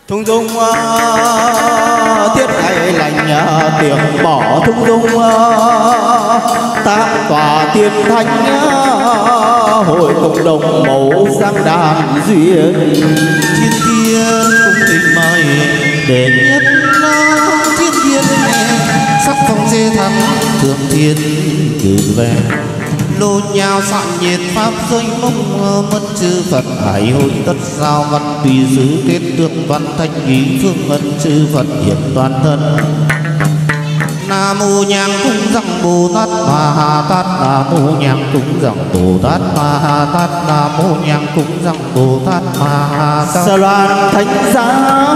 Thung dung tiết ngày lành tiếng bỏ thung dung tam tòa tiên thánh hội cộng đồng mẫu giang đàn duyên thiên thiên cũng tình mời để nhất thiên thiên sắc phong dê thắm thượng thiên cử về lô nhào soạn nhiệt pháp giới mông mất chư Phật hải hội tất giao văn tùy xứ kết tượng văn thanh ý phương ân chư Phật hiện toàn thân. Nam mô nhang cung rằng Bồ Tát Ma Ha Tát. Nam mô nhang cung rằng Bồ Tát Ma Ha Tát. Nam mô nhang cung rằng Bồ Tát Ma Ha Tát. Sa loan thánh giá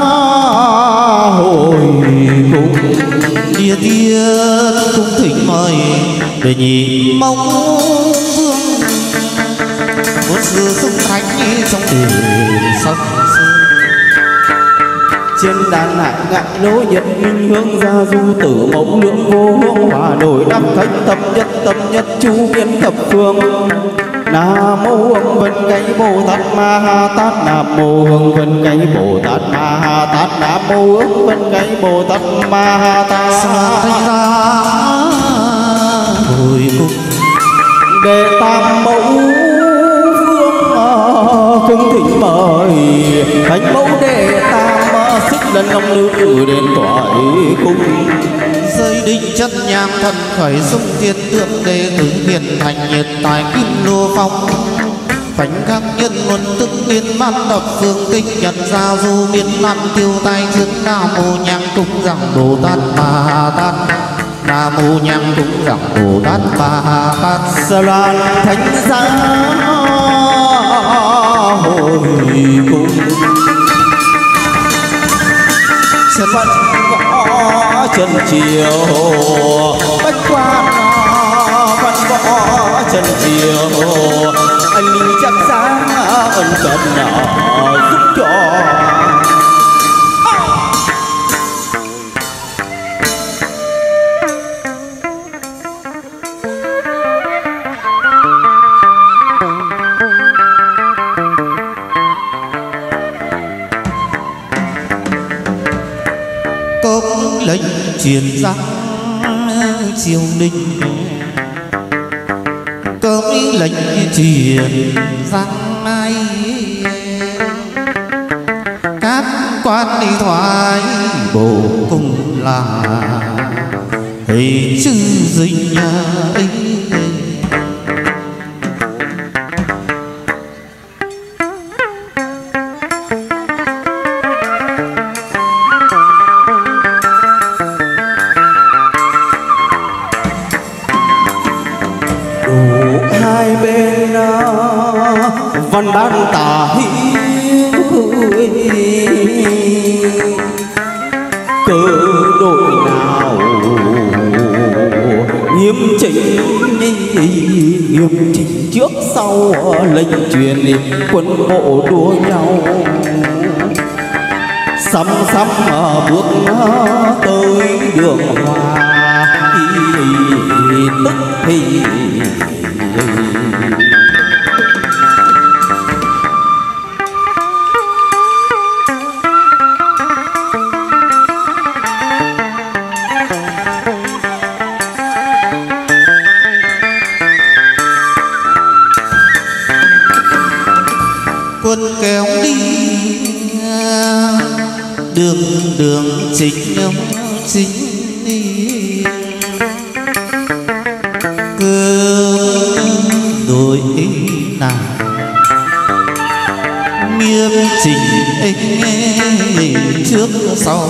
hội cùng địa tiên cung thỉnh mời để nhị mong vương một sự sung thánh trong đời sống. trên đàn hạ ngạn lỗ nhật minh hương gia du tử mẫu lượng vô hương hòa đổi đắc thánh tâm nhất chu biến thập phương. Nam mô hương vân cây Bồ Tát Ma Ha Tát. Nam mô hương vân cây Bồ Tát Ma Ha Tát. Nam mô hương vân cây Bồ Tát Ma Ha Tát. Thành ra hồi cung đệ tam mẫu vương cung thỉnh mời thánh mẫu đệ tam xích lần ông nữ đến toại cung. rơi đinh chất nhang thần khởi xung thiên tượng đệ tử hiền thành nhiệt tài kim lô phong phánh khắc nhân luân tức biến man đập phương kinh nhật giao du miên man tiêu tai trước. Nam mô nhang cung rằng Bồ Tát Ma Ha Tát. Nam mô nhang cung rằng Bồ Tát Ma Ha Tát. Sa loan thánh giá hội cùng chân phật võ chân chiều bách quan văn võ chân chiều anh linh chắc sáng ân cần giúp cho. Lệnh truyền giang triều đình cơm lệnh truyền giang ai các quan đi thoái bộ cùng là hình chữ dinh ấy. Văn ban tả hữu cơ đội nào nghiêm chỉnh trước sau lệnh truyền quân bộ đua nhau sắm bước tới đường hoa tức thì quân kéo đi đường chính đi cứ đội nào nghiêm chỉnh trước sau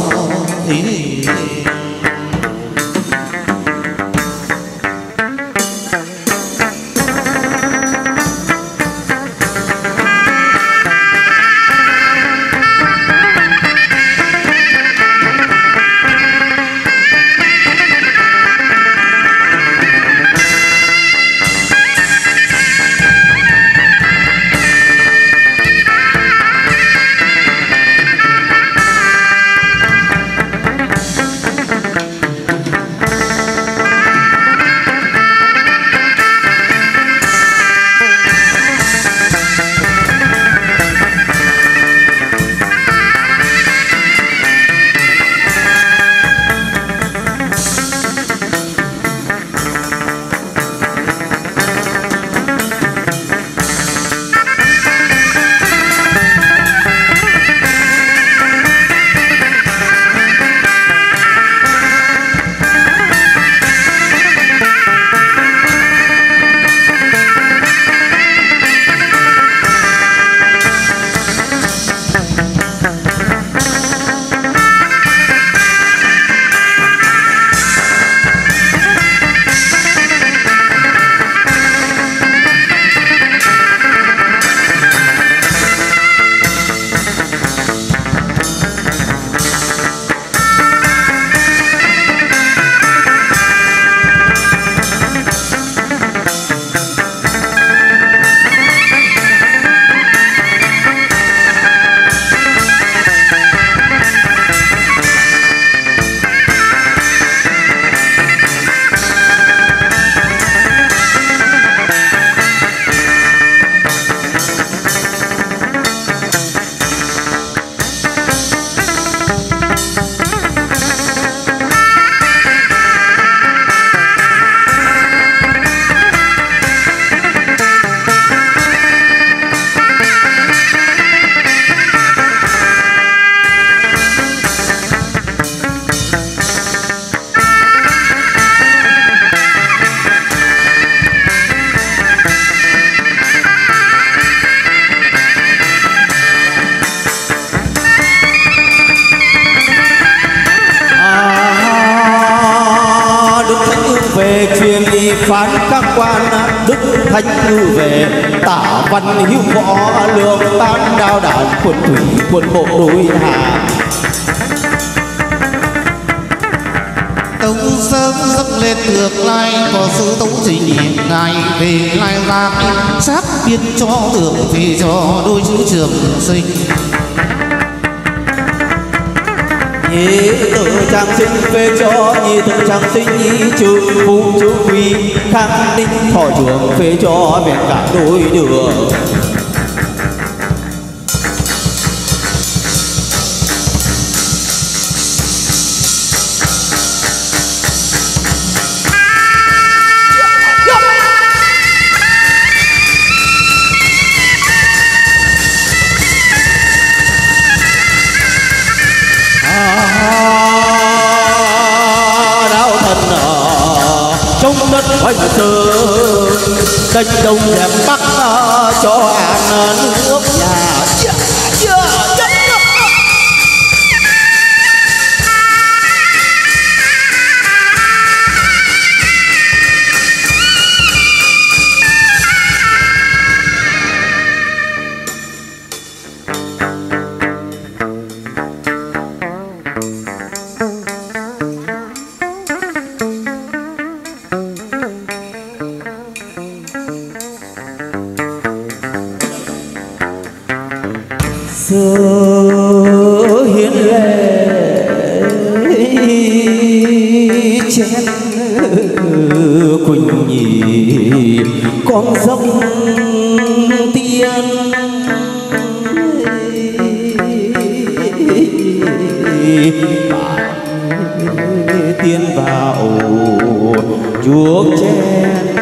phán các quan đức thánh ngự về tả văn hữu võ lương tán đao đản quân thủy quân bộ đối hạ. tấu sớm dâng lên ngược lại có sự tấu trình ngài về lai ra sát biên cho đường về cho đôi chữ trường sinh. Nhị tự trang sinh về cho nhị tự trang sinh nhị trừ phụ chữ quý khang ninh thọ trưởng về cho miền cả đôi đường. Hoành sơn đánh đông đẹp bắc cho an nước nhà. Xưa hiến lệ chén quỳnh nhì con dốc tiên tiên vào chuốc chén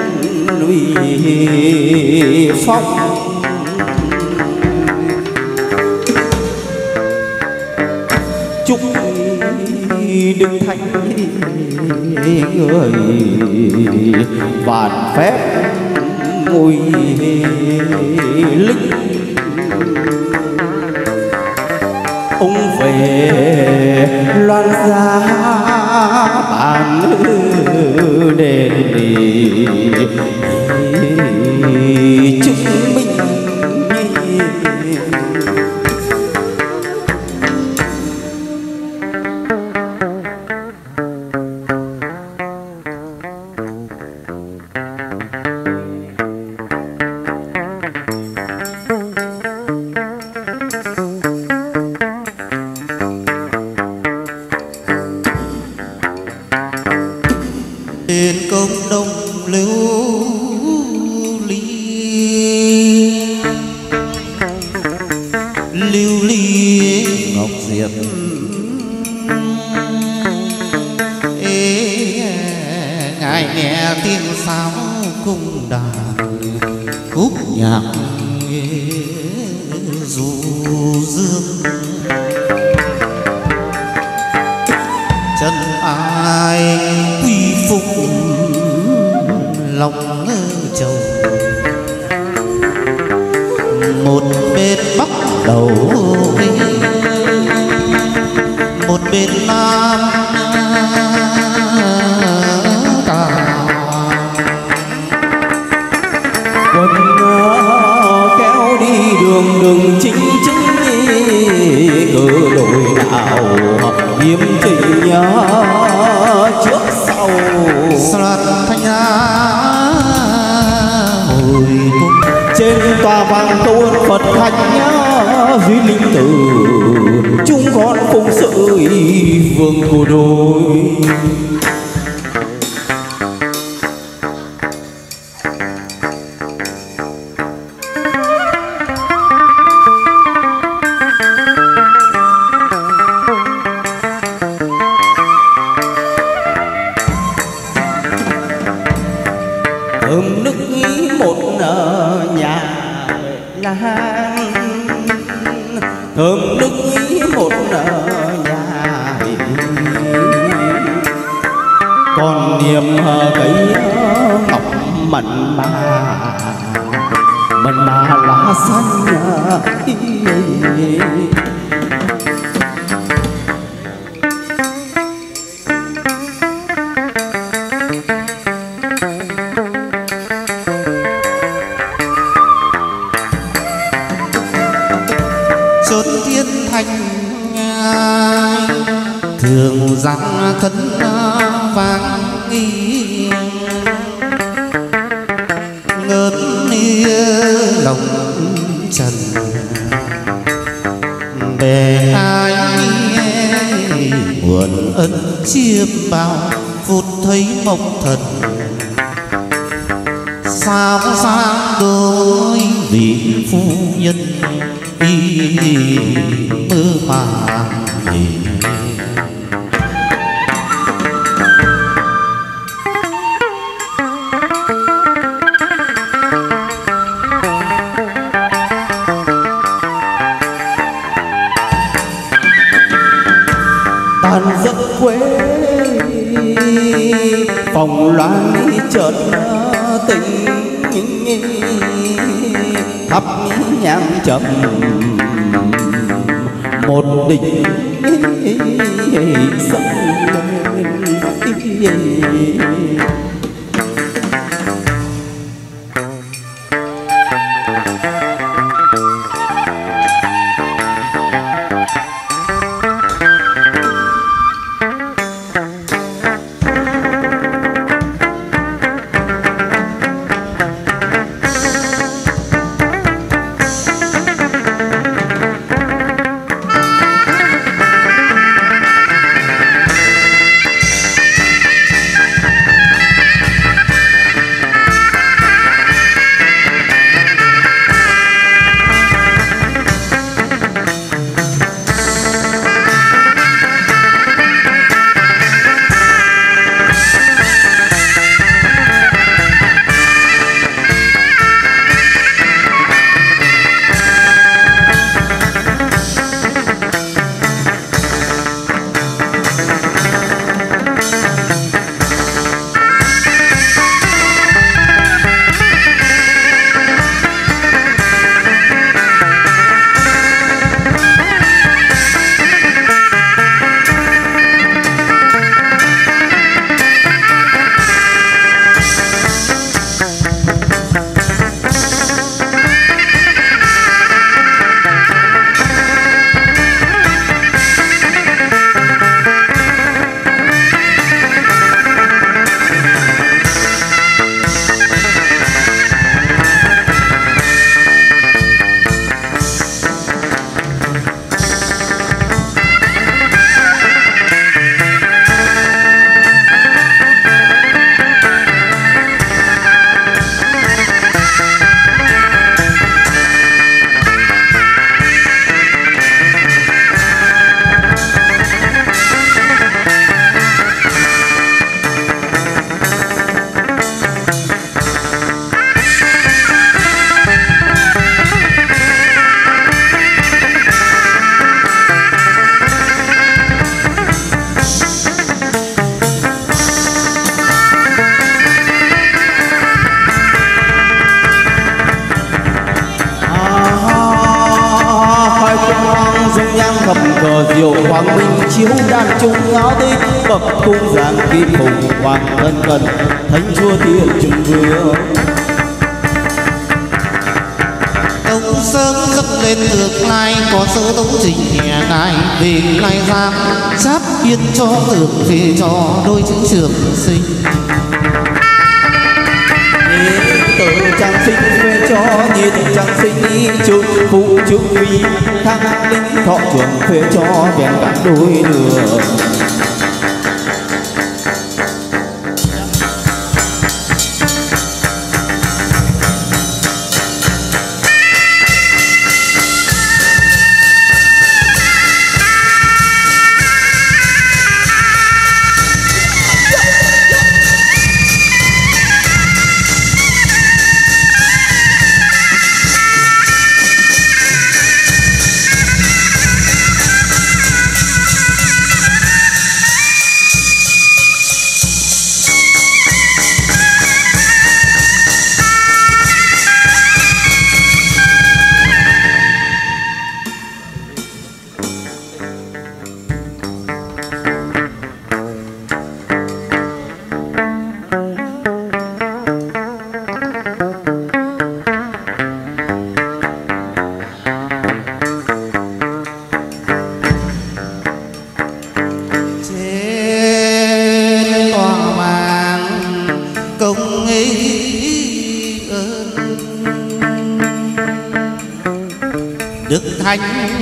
uy phong. Chúc Đức Thánh người vạn phép ngôi linh ông về loan giá bàn đền chứng minh. Trên công đông lưu ly ngọc diệp ngài nghe tiếng sáo cung đàn khúc nhạc du dương. Chân ai quy phục lòng chầu một bên bắc đầu một bên nam quân kéo đi đường đường chính chính cử đội đạo nghiêm chỉnh nhớ trước sau sạt thanh á hồi tung trên tòa vàng tôn Phật thánh nhớ duy linh tử chúng con phụng sự vương của đôi. Thơm nức một nhà lan thơm nức một nhà còn niềm cây ngọc mận mà lá xanh thường dặn khấn vang nghi ngớt lòng trần bề ai nguồn ân chiêm bao phút thấy mộng thật sao sang đôi vị phu nhân mơ màng tàn giấc quê phòng loan chợt tình thắp nhang trầm một đỉnh sông diệu hoàng minh chiếu đàn trung áo tích bậc cung giáng kim phùng hoàng thân cần thánh chúa thiên trùng vương ông sớm dâng lên tương lai có sơ tống trình nhà ngài về lai giang giáp yên cho tưởng về cho đôi chữ trường sinh tự trang sinh về cho nhiệt trang sinh chữ phụ chữ uy thăng linh thọ trường phê cho vẹn cả đôi đường thanh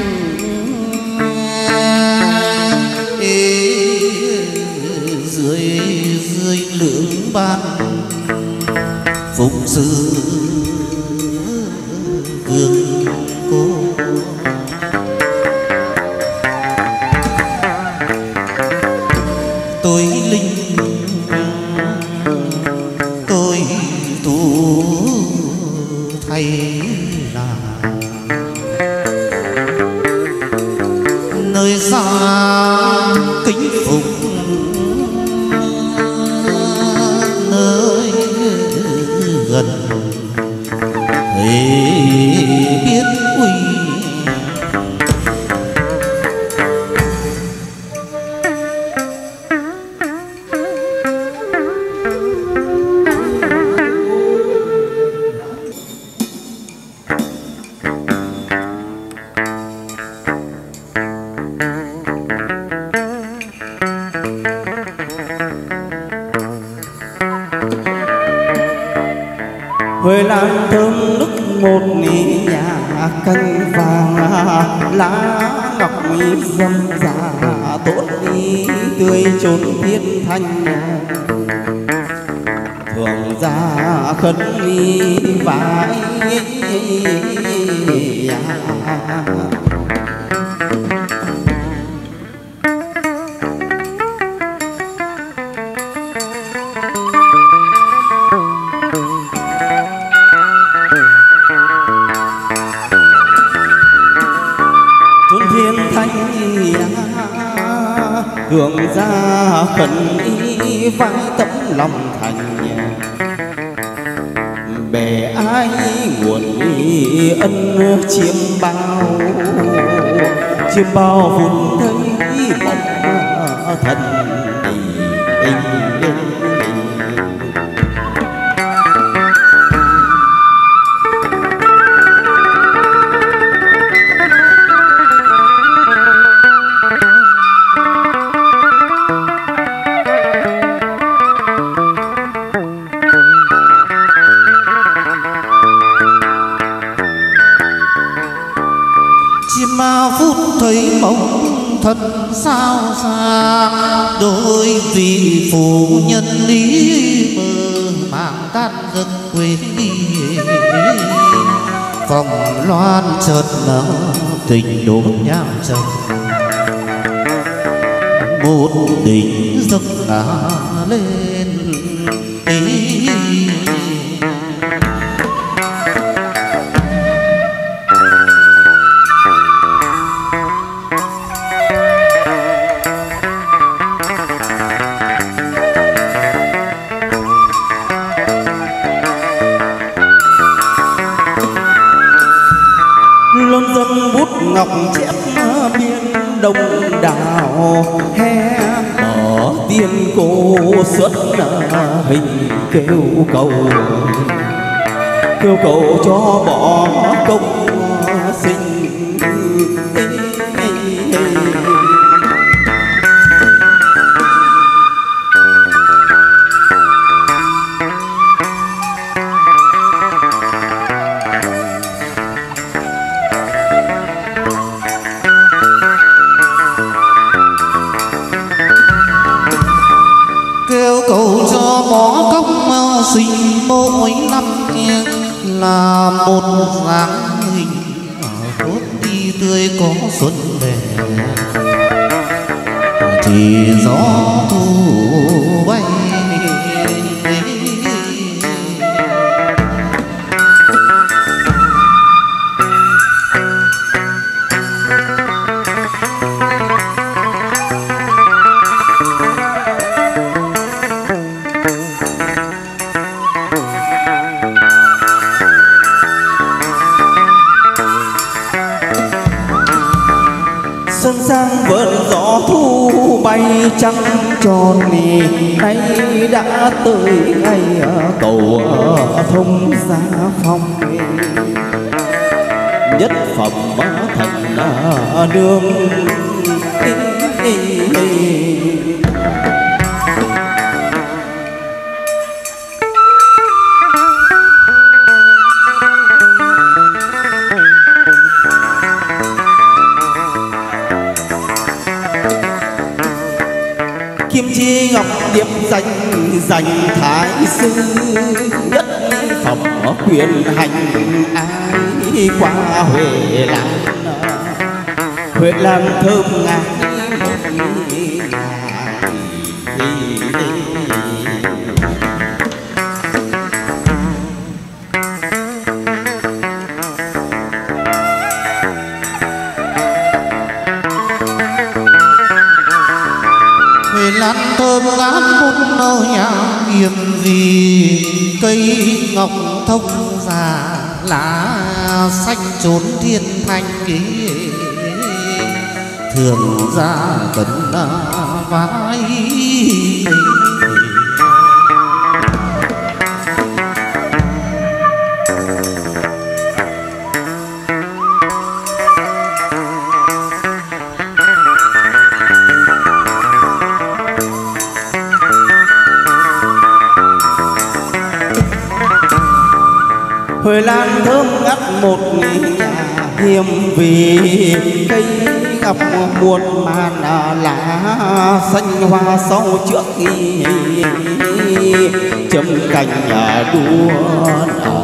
dưới lưỡng ban phụng sự vương cô. Tôi linh tôi tu thay là nơi xa kính phục, nơi gần thì biết quy. Huệ lan thơm nức một nỉ nhà canh vàng, lá ngọc mỹ dâm dạ tốt ý tươi trốn thiên thanh. Thường ra khấn ly vái hưởng ra khẩn y vãi tấm lòng thành. Bề ai nguồn y ân chiêm bao phút thấy mộng thần thấy mộng thật sao xa. Đôi vị phụ nhân lý mơ màng tan giấc quên đi. Phòng loan chợt nở tình đốn nham trầm, một đỉnh giấc ngả lên ngọc chép biên đông đảo. He mở tiên cô xuất hình kêu cầu cho bỏ công sinh. cầu cho bỏ công sinh mỗi năm là một dáng hình tốt đi tươi có xuân về. Thì gió thu bay xuân sang vợn gió thu bay trăng tròn nì. Nay đã tới ngày cầu thông giá phong, nhất phẩm thành nương. kim chi ngọc điệp dành thái sư nhất phẩm quyền hành ai qua Huệ Lan thơm ngát Huệ Lan thơm ngát bút nâu nhà hiểm gì cây ngọc thông già lá xanh trốn thiên thanh ký thường ra tận vai Huệ Lan thơm ngát một nhà hiểm vì cây ngọc muôn màn lá xanh hoa sau trước khi chấm cành đua đỏ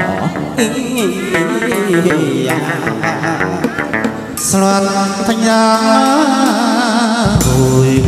loan thanh giá hồi